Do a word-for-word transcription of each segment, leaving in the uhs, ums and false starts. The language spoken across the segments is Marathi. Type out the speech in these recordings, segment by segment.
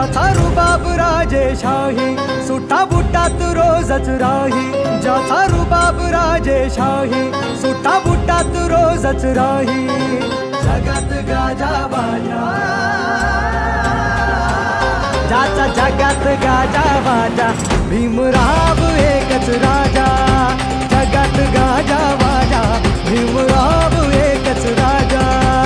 ज्याचा रुबाब राजेशाही, सुट्टा बुट्टात रोजच राही. ज्याचा रुबाब राजेशाही, सुट्टा बुट्टात रोजच राही. जगात गाजा बाजा, ज्याचा जगात गाजा बाजा, भीमराव एकच राजा. जगात गाजा बाजा, भीमराव एकच राजा.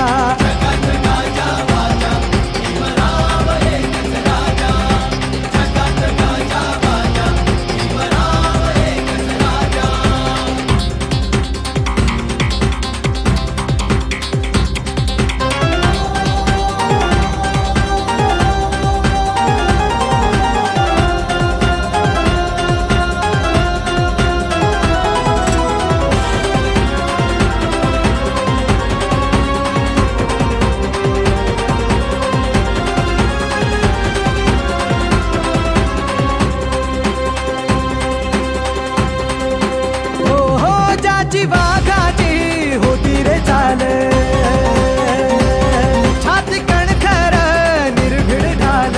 ज्याची वाघाची होती रे चाल, छाती कणखर निर्भीड ढाल.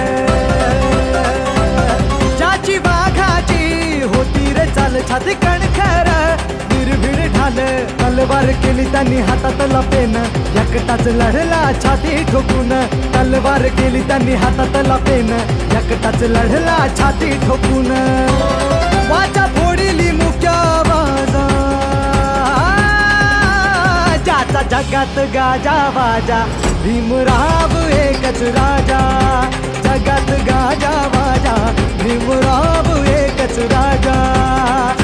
ज्याची वाघाची होती रे चाल, छाती कणखर निर्भीड ढाल. तलवार केली त्यांनी हातात लपेन, एकटाच लढला छाती ठोकून. तलवार केली त्यांनी हातात लपेन, एकटाच लढला छाती ठोकून. वाचा फोडिली मुक्या आवाजा, ज्याचा जगात गाजा बाजा, भीमराव एकच राजा. जगात गाजा बाजा, भीमराव एकच राजा.